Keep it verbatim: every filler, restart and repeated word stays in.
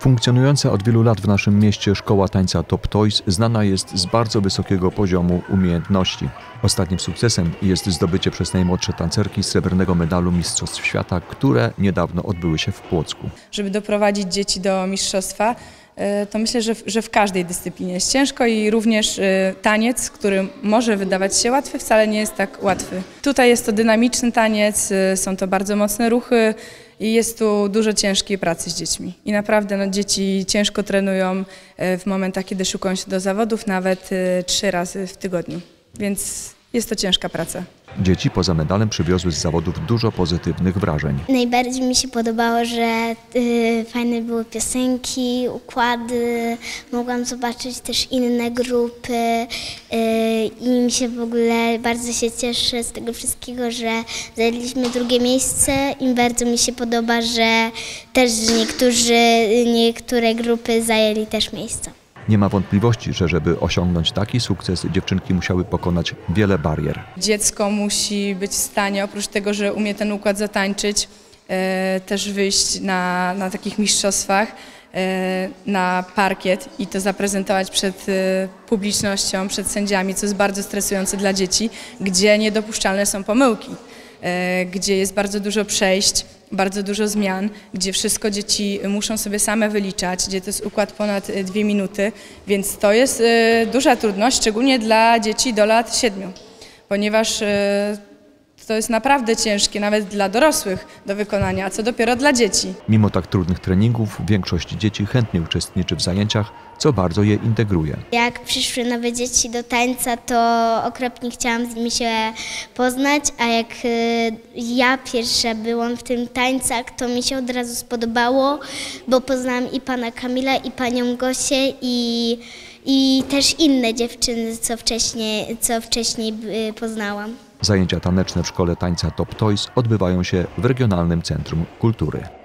Funkcjonująca od wielu lat w naszym mieście szkoła tańca Top Toys znana jest z bardzo wysokiego poziomu umiejętności. Ostatnim sukcesem jest zdobycie przez najmłodsze tancerki srebrnego medalu Mistrzostw Świata, które niedawno odbyły się w Płocku. Żeby doprowadzić dzieci do mistrzostwa, to myślę, że w, że w każdej dyscyplinie jest ciężko i również taniec, który może wydawać się łatwy, wcale nie jest tak łatwy. Tutaj jest to dynamiczny taniec, są to bardzo mocne ruchy i jest tu dużo ciężkiej pracy z dziećmi. I naprawdę no, dzieci ciężko trenują w momentach, kiedy szykują się do zawodów, nawet trzy razy w tygodniu, więc jest to ciężka praca. Dzieci poza medalem przywiozły z zawodów dużo pozytywnych wrażeń. Najbardziej mi się podobało, że y, fajne były piosenki, układy, mogłam zobaczyć też inne grupy y, i mi się w ogóle bardzo się cieszę z tego wszystkiego, że zajęliśmy drugie miejsce i bardzo mi się podoba, że też niektórzy, niektóre grupy zajęli też miejsce. Nie ma wątpliwości, że żeby osiągnąć taki sukces, dziewczynki musiały pokonać wiele barier. Dziecko musi być w stanie, oprócz tego, że umie ten układ zatańczyć, e, też wyjść na, na takich mistrzostwach, e, na parkiet i to zaprezentować przed e, publicznością, przed sędziami, co jest bardzo stresujące dla dzieci, gdzie niedopuszczalne są pomyłki, e, gdzie jest bardzo dużo przejść, bardzo dużo zmian, gdzie wszystko dzieci muszą sobie same wyliczać, gdzie to jest układ ponad dwie minuty, więc to jest y, duża trudność, szczególnie dla dzieci do lat siedmiu, ponieważ y, to jest naprawdę ciężkie nawet dla dorosłych do wykonania, a co dopiero dla dzieci. Mimo tak trudnych treningów większość dzieci chętnie uczestniczy w zajęciach, co bardzo je integruje. Jak przyszły nowe dzieci do tańca, to okropnie chciałam z nimi się poznać, a jak ja pierwsza byłam w tym tańcach, to mi się od razu spodobało, bo poznałam i pana Kamila, i panią Gosię, i, i też inne dziewczyny, co wcześniej, co wcześniej poznałam. Zajęcia taneczne w szkole tańca Top Toys odbywają się w Regionalnym Centrum Kultury.